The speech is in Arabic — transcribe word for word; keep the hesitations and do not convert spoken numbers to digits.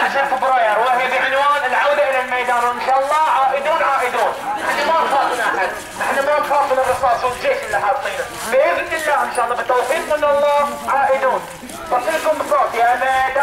عشر فبراير، وهي بعنوان العودة إلى الميدان، وإن شاء الله عائدون عائدون. احنا ما نخاف من أحد، احنا ما نخاف من الرصاص والجيش اللي حاطينه، بإذن الله إن شاء الله بتوفيق من الله عائدون. بصيركم بصوت يا ميدان.